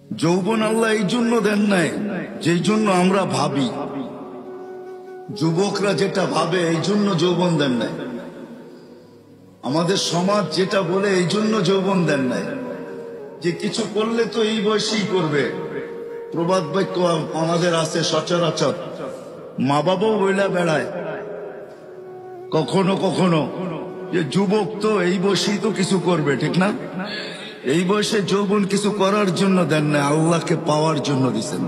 যৌবন আল্লাহ এই জন্য দেন নাই যেই জন্য আমরা ভাবি, যুবকরা যেটা ভাবে এই জন্য যৌবন দেন নাই, আমাদের সমাজ যেটা বলে এই জন্য যৌবন দেন নাই, যে কিছু করলে তো এই বয়সেই করবে। প্রবাদ বাক্য আমাদের আছে সচরাচর, মা বাবাও বইলা বেড়ায় কখনো কখনো যে যুবক তো এই বয়সেই তো কিছু করবে, ঠিক না? এই বয়সে যৌবন কিছু করার জন্য দেন না, আল্লাহকে পাওয়ার জন্য দিছেন।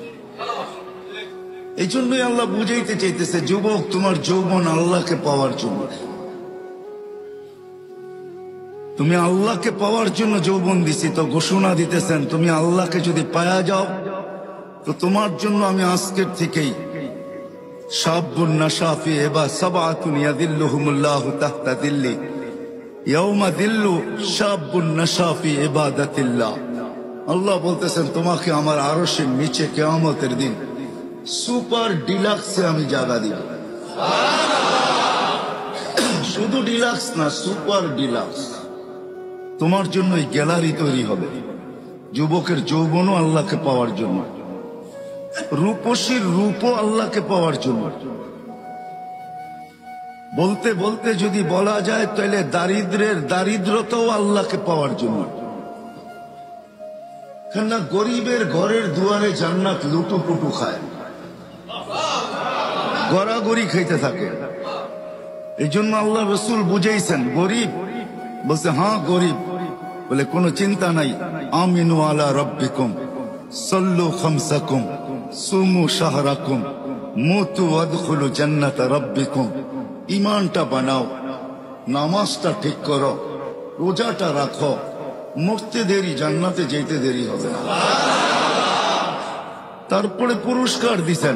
এই জন্যই আল্লাহ বুঝাইতে চাইতেছে, যুবক তোমার যৌবন আল্লাহকে পাওয়ার জন্য। তুমি আল্লাহকে পাওয়ার জন্য যৌবন দিছি, তো ঘোষণা দিতেছেন তুমি আল্লাহকে যদি পায়া যাও তো তোমার জন্য আমি আজকের থেকেই শাবুন নাশা ফি ইবাদাতিল্লাহ সাবআতুন ইয়াযিল্লুহুমুল্লাহু তাহতা যিল্লি ইয়াউমা যিল্লু শাবুন নাশা ফি ইবাদাতিল্লাহ। আল্লাহ বলতেছেন তোমাকে আমার আরশের নিচে কিয়ামতের দিন সুপার ডিলাক্সে আমি জায়গা দিব। শুধু ডিলাক্স না, সুপার ডিলাক্স। তোমার জন্য এই গ্যালারি তৈরি হবে। যুবকের যৌবনও আল্লাহকে পাওয়ার জন্য, রূপসীর রূপও আল্লাহকে পাওয়ার জন্য। বলতে বলতে যদি বলা যায় তাহলে দারিদ্রের দারিদ্রতাও আল্লাহকে পাওয়ার জন্য। কেননা গরিবের ঘরের দুয়ারে জান্নাত লুটুপুটু খায়, গড়াগড়ি খাইতে থাকে। এই জন্য আল্লাহ রসুল বুঝাইছেন গরিব, বলছে হ্যাঁ গরিব, বলে কোনো চিন্তা নাই, আমিনু আলা রব্বিকুম সাল্লু খামসাকুম সুমু শাহরাকুম মুতু ওয়াদখুলু জান্নাতা রব্বিকুম। ঈমানটা বানাও, নামাজটা ঠিক করো, রোজাটা রাখো, মরতে দেরি, জান্নাতে যেতে দেরি হবে না। তারপরে পুরস্কার দিছেন।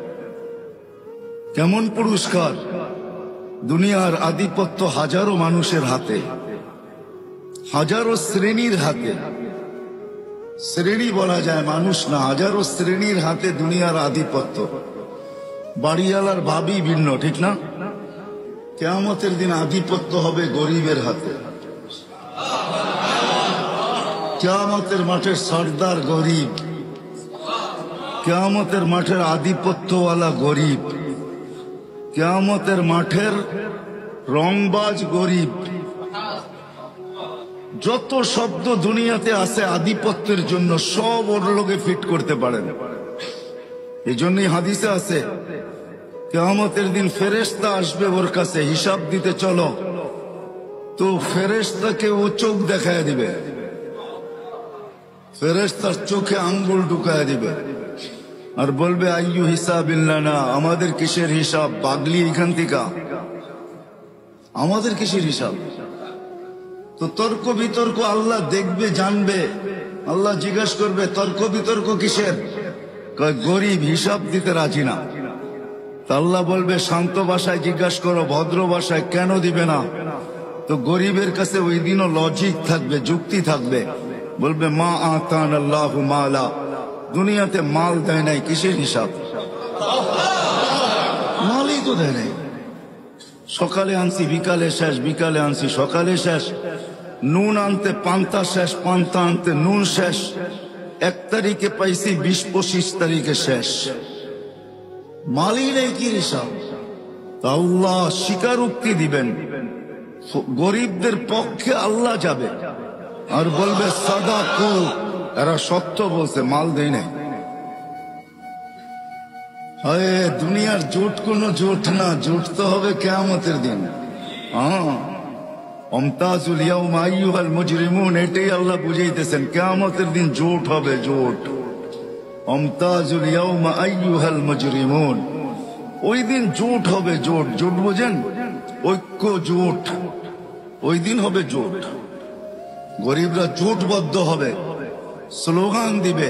কেমন পুরস্কার? দুনিয়ার আধিপত্য হাজারো মানুষের হাতে, হাজারো শ্রেণীর হাতে। শ্রেণী বলা যায়, মানুষ না, হাজারো শ্রেণীর হাতে দুনিয়ার আধিপত্য। বাড়িওয়ালার ভাবি ভিন্ন, ঠিক না? কিয়ামতের দিন আধিপত্য হবে গরিবের হাতে। কিয়ামতের মাঠের সর্দার গরিব, কিয়ামতের মাঠের আধিপত্যওয়ালা গরিব, কিয়ামতের মাঠের রংবাজ গরিব। যত শব্দ দুনিয়াতে আছে আধিপত্যের জন্য সব ওর লোকে ফিট করতে পারেন। এই জন্যই হাদিসে আছে কিয়ামতের দিন ফেরেশতা আসবে ওর কাছে হিসাব দিতে, চলো তো ফেরেশতাকে ও চোখ দেখায় দিবে, ফেরেশতার চোখে আঙ্গুল ঢুকায় দিবে আর বলবে আইয়ু হিসাবিল্লানা, আমাদের কিসের হিসাব? পাগলি এখান থেকে, আমাদের কিসের হিসাব? তো তর্ক বিতর্ক আল্লাহ দেখবে, জানবে। আল্লাহ জিজ্ঞাসা করবে তর্ক বিতর্ক কিসের? গরিব হিসাব দিতে রাজি না। তা আল্লাহ বলবে শান্ত ভাষায় জিজ্ঞাসা করো, ভদ্র ভাষায়, কেন দিবে না? তো গরিবের কাছে ওই দিনও লজিক থাকবে, যুক্তি থাকবে। বলবে মা আতান আল্লাহু মালা, দুনিয়াতে মাল দেয় নাই, কিসের হিসাব? মালই তো দেয় নাই। সকালে আনছি বিকালে শেষ, বিকালে আনছি সকালে শেষ। নুন আনতে পান্তা শেষ, পান্তা আনতে নুন শেষ। 1 তারিখে পাইছি, 20-25 তারিখে শেষ। মালই নেই, কি হিসাব? আল্লাহ স্বীকারোক্তি দিবেন। গরিবদের পক্ষে আল্লাহ যাবে আর বলবে সাদাকু, এরা সত্য বলছে, মাল দেয় নাই। দুনিয়ার জোট কোনো জোট না, জোট তো হবে কিয়ামতের দিন। আমতাজুল ইয়াউমা আইয়ুহাল মুজরিমুন, এটাই আল্লাহ বুঝাইতেছেন, কিয়ামতের দিন জোট হবে, জোট। আমতাজুল ইয়াউমা আইয়ুহাল মুজরিমুন, ওই দিন জোট হবে, জোট। জোট বোঝেন? ঐক্য, জোট। ওই দিন হবে জোট। গরিবরা জোটবদ্ধ হবে, স্লোগান দিবে,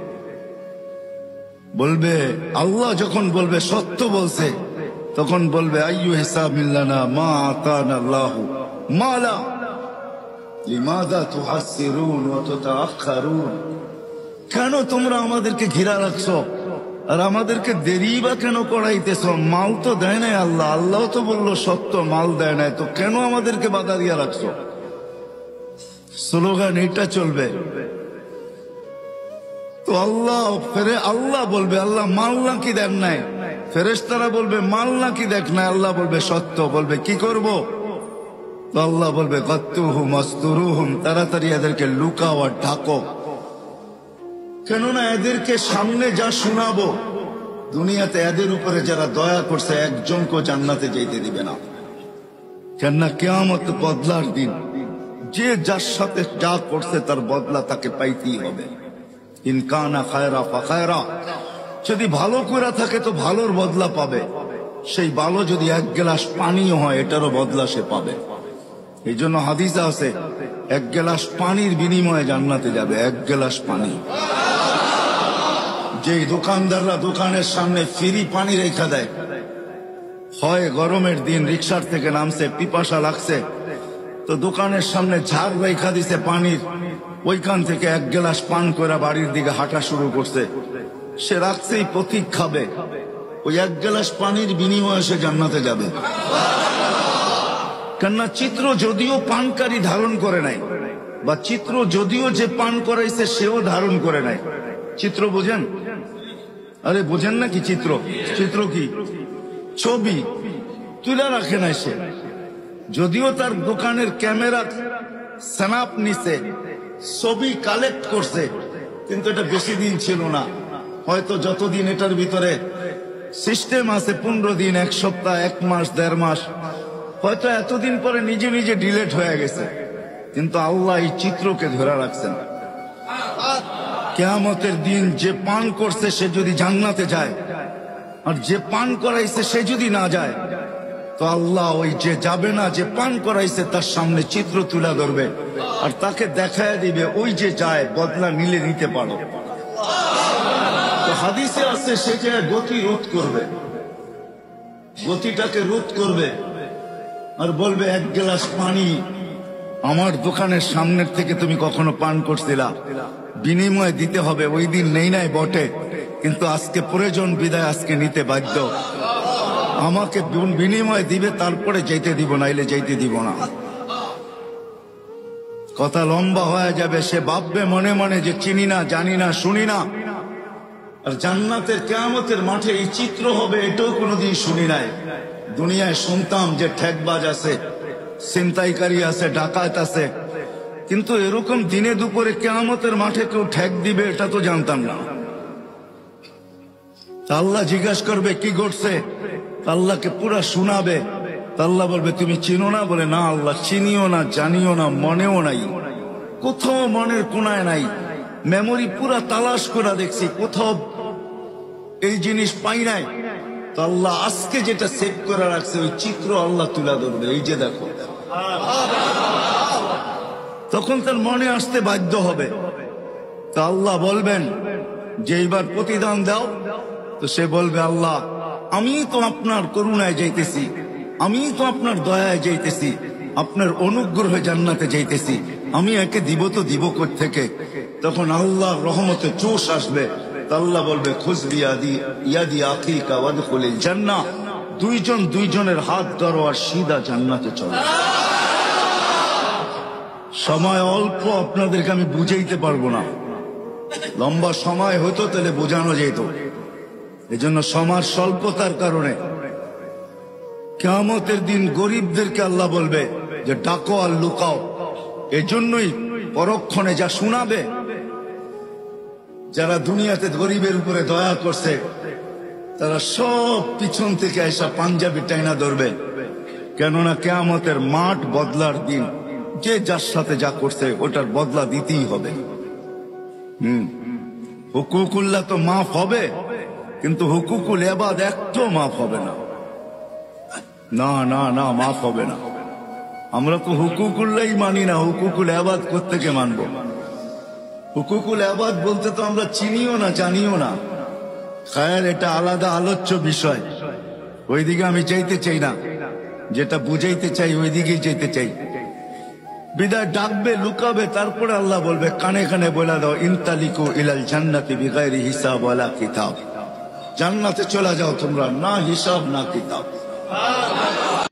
বলবে, আল্লাহ যখন বলবে সত্য বলছে, তখন বলবে আইয়ু হিসাবিল্লানা মা আতানা আল্লাহু মালা লিমাযা তুহাসসিরুন ওয়া তুতাআখারুন। কেন তোমরা আমাদেরকে ঘিরা রাখছো আর আমাদেরকে দেরি বা কেন করাইতেছ? মাল তো দেয় নাই আল্লাহ, আল্লাহ তো বললো সত্য, মাল দেয় নাই, তো কেন আমাদেরকে বাধা দিয়া রাখছো? স্লোগান এটা চলবে। তো আল্লাহ বলবে আল্লাহ মাল নাকি দেখ নাই, ফেরেশতারা বলবে মাল নাকি দেখ নাই, আল্লাহ বলবে সত্য, বলবে কি করব? তো আল্লাহ বলবে গাত্তুহুম আস্তুরুহুম, তাড়াতাড়ি এদেরকে লুকাও আর ঢাকো, কেননা এদেরকে সামনে যা শোনাবো দুনিয়াতে এদের উপরে যারা দয়া করছে একজনকে জান্নাতে যেতে দিবে না। কেননা কিয়ামত বদলার দিন, যে যার সাথে যা করছে তার বদলা তাকে পাইতেই হবে। ইনকানা খায়রা ফাখায়রা, যদি ভালো করে থাকে তো ভালোর বদলা পাবে, সেই ভালো যদি এক গ্লাস পানিও হয় এটারও বদলা সে পাবে। এই জন্য হাদিসে আছে এক গ্লাস পানির বিনিময়ে জান্নাতে যাবে, এক গ্লাস পানি। যে দোকানদাররা দোকানের সামনে ফ্রি পানি রেখা দেয়, হয় গরমের দিন রিক্সার থেকে নামছে, পিপাসা লাগছে, তো দোকানের সামনে ঝাড় রেখা দিছে পানির, ওইখান থেকে এক গ্লাস পান করে বাড়ির দিকে হাঁটা শুরু করছে, সে রাখছেই প্রতীক খাবে, ওই এক গ্লাস পানির বিনিময়ে সে জান্নাতে যাবে। কেননা চিত্র যদিও পানকারী ধারণ করে নাই, বা চিত্র যদিও যে পান করাইছে সেও ধারণ করে নাই, চিত্র বোঝেন? আরে বোঝেন না কি চিত্র? চিত্র কি? ছবি তুলে রাখে নাই সে, যদিও তার দোকানের ক্যামেরা স্ন্যাপ নিছে, ছবি কালেক্ট করছে, কিন্তু এটা বেশি দিন ছিল না, হয়তো যতদিন এটার ভিতরে সিস্টেম আছে 15 দিন, 1 সপ্তাহ, 1 মাস, 1.5 মাস, হয়তো এতদিন পরে নিজে নিজে ডিলেট হয়ে গেছে, কিন্তু আল্লাহ এই চিত্রকে ধরে রাখছেন। কিয়ামতের দিন যে পান করছে সে যদি জান্নাতে যায়, আর যে পান করাইছে সে যদি না যায়, তো আল্লাহ ওই যে যাবে না, যে পান করাইছে তার সামনে চিত্র তুলে ধরবে আর তাকে দেখায় দিবে ওই যে যায় বদলা নিলে নিতে পারো। তো হাদিসে আছে সেটা গতি রোধ করবে, গতিটাকে রোধ করবে আর বলবে এক গ্লাস পানি আমার দোকানের সামনের থেকে তুমি কখনো পান করছিলা, বিনিময় দিতে হবে। ওই দিন নেই নাই বটে, কিন্তু আজকে প্রয়োজন বিদায় আজকে নিতে বাধ্য, আমাকে বিনিময় দিবে, তারপরে যেতে দিব, নাইলে যেতে দিব না। কথা লম্বা হয়ে যাবে, সে ভাববে মনে মনে যে চিনি না, জানি না, শুনি না। আর জান্নাতের কিয়ামতের মাঠে এই চিত্র হবে এটাও কোনোদিন শুনি নাই। দুনিয়ায় শুনতাম যে ঠেকবাজ আছে, ছিনতাইকারী আছে, ডাকাত আছে, কিন্তু এরকম দিনে দুপুরে কিয়ামতের মাঠে কেউ ঠেক দিবে এটা তো জানতাম না। আল্লাহ জিজ্ঞাসা করবে কি ঘটছে, আল্লাহকে পুরা শোনাবে, আল্লাহ বলবে তুমি চিনো না? বলে না আল্লাহ, চিনিও না, জানিও না, মনেও নাই, কোথাও মনের কোনায় নাই, মেমোরি পুরা তালাশ করে দেখছি, কোথাও এই জিনিস পাই নাই। তো আল্লাহ আজকে যেটা সেভ করে রাখছে ওই চিত্র আল্লাহ তুলে ধরবে, এই যে দেখো। তখন তার মনে আসতে বাধ্য হবে। তা আল্লাহ বলবেন যে এইবার প্রতিদান দাও, তো সে বলবে আল্লাহ আমি তো আপনার করুণায় যাইতেছি, আমি তো আপনার দয়ায় যাইতেছি, আপনার অনুগ্রহে জান্নাতে যাইতেছি, আমি একে দিব তো দিব কোত্থেকে? তখন আল্লাহর রহমতে জোশ আসবে, আল্লাহ বলবে খুজবি ইয়াদি আখিকা ওয়াদখুলিল জান্নাহ, দুইজন দুইজনের হাত ধরো আর সিধা জান্নাতে চলো। সময় অল্প, আপনাদেরকে আমি বুঝাইতে পারবো না, লম্বা সময় হতো তাহলে বোঝানো যেত, এজন্য সময় স্বল্পতার কারণে। কিয়ামতের দিন গরিবদেরকে আল্লাহ বলবে যে ডাকো আর লুকাও, এজন্যই পরক্ষণে যা শোনাবে, যারা দুনিয়াতে গরিবের উপরে দয়া করছে তারা সব পিছন থেকে এসা পাঞ্জাবি টাইনা ধরবে, কেননা কিয়ামতের মাঠ বদলার দিন, যে যার সাথে যা করছে ওটার বদলা দিতেই হবে। হুকুকুল্লাহ তো মাফ হবে, কিন্তু হুকুকুল ইবাদ একটাও মাফ হবে না, না না না, মাফ হবে না। আমরা তো হুকুকুল্লাহ মানি না, হুকুকুল ইবাদ কোত্থেকে মানবো? হুকুকুল ইবাদ বলতে তো আমরা চিনিও না, জানিও না। খায়ের এটা আলাদা আলোচ্য বিষয়, ওইদিকে আমি চাইতে চাই না, যেটা বুঝাইতে চাই ওই দিকেই যেতে চাই। বিদায় ডাকবে, লুকাবে, তারপরে আল্লাহ বলবে কানে কানে বলে দাও ইনতালিকু ইলাল জান্নাতি বিগাইরি হিসাব ওয়ালা কিতাব, জান্নাতে চলে যাও তোমরা, না হিসাব না কিতাব।